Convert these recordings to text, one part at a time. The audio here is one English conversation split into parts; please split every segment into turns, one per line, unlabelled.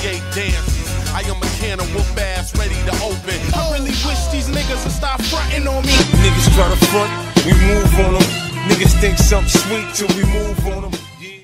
gay dances. I am a can of whoop ass ready to open. I really wish these niggas would stop fronting on me.
Niggas try to front, we move on them. Niggas think something sweet till we move on them.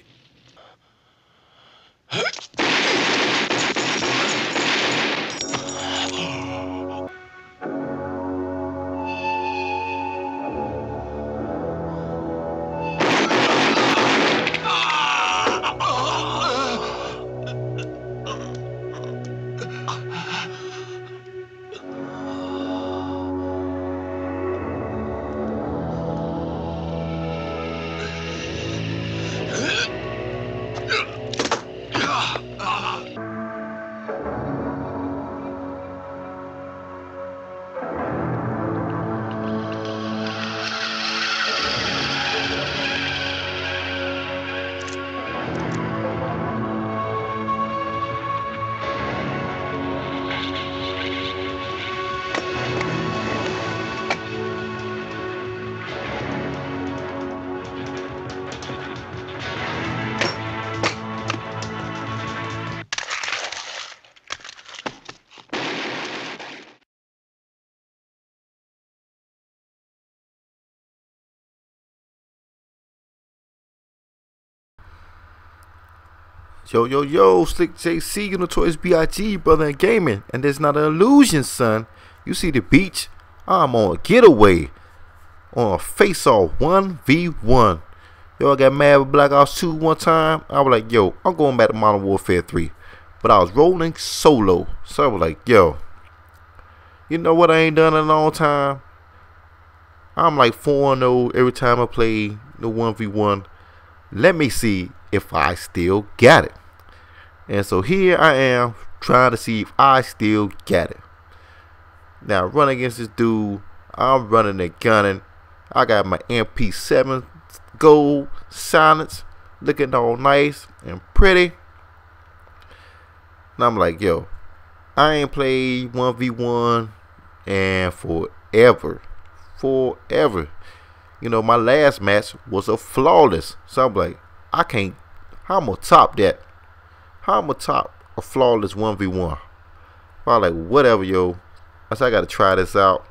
Yo, SlickJC, you notorious B.I.G. brother in gaming, and there's not an illusion, son. You see the beach? I'm on a getaway, on a face-off 1v1. Yo, I got mad with Black Ops 2 one time. I was like, yo, I'm going back to Modern Warfare 3, but I was rolling solo, so I was like, yo, you know what I ain't done in a long time? I'm like 4-0 every time I play the 1v1. Let me see if I still got it. And so here I am trying to see if I still got it. Now running against this dude, I'm running and gunning. I got my MP7 gold silence, looking all nice and pretty. And I'm like, yo, I ain't played 1v1 and forever. You know, my last match was a flawless. So I'm like, I can't, how I'm gonna top that? How I'm gonna top a flawless 1v1? I was like, whatever, yo. I said, I gotta try this out.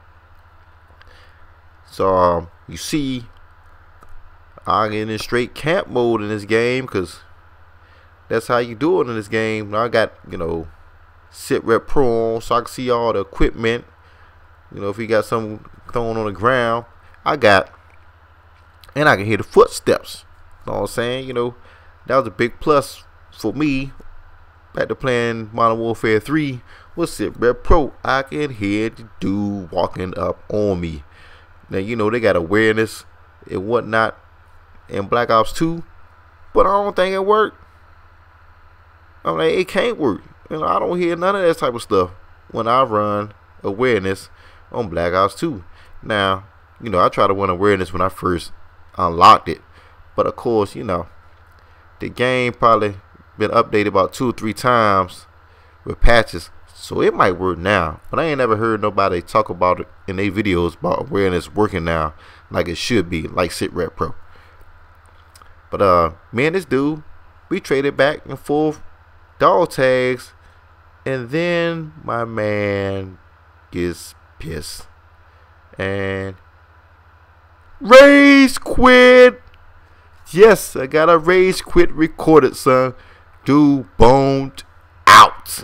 So you see, I get in straight camp mode in this game, because that's how you do it in this game. Now I got, you know, sit rep pro on, so I can see all the equipment. You know, if you got something thrown on the ground, I got, and I can hear the footsteps. You know what I'm saying? You know, that was a big plus for me back to playing Modern Warfare 3 with Sit Rep Pro. I can hear the dude walking up on me. Now, you know, they got awareness and whatnot in Black Ops 2, but I don't think it worked. I'm like, it can't work. You know, I don't hear none of that type of stuff when I run awareness on Black Ops 2. Now, you know, I try to run awareness when I first unlocked it, but of course, you know, the game probably been updated about 2 or 3 times with patches, so it might work now. But I ain't never heard nobody talk about it in their videos about awareness working now like it should be, like Sit Rep Pro. But me and this dude, we traded back and forth dog tags, and then my man gets pissed and rage quit. Yes, I got a rage quit recorded, son. Dude boned out.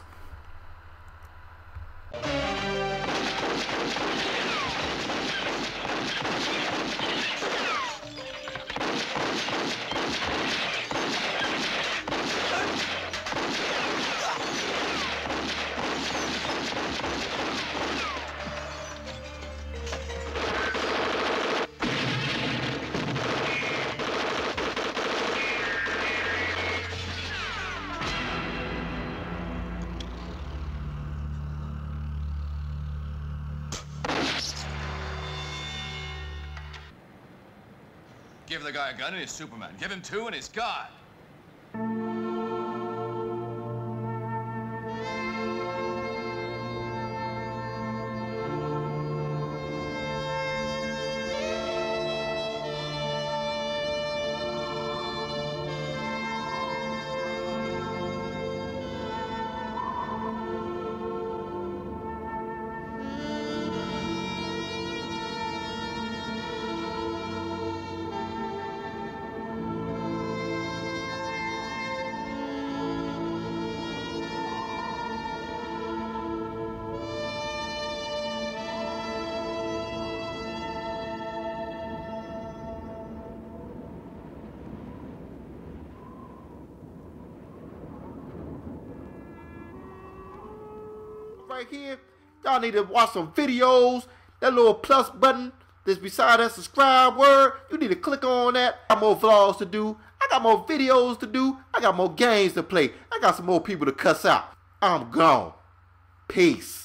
Give the guy a gun and he's Superman. Give him 2 and he's God.
right here. Y'all need to watch some videos. That little plus button that's beside that subscribe word, you need to click on that. I got more vlogs to do. I got more videos to do. I got more games to play. I got some more people to cuss out. I'm gone. Peace.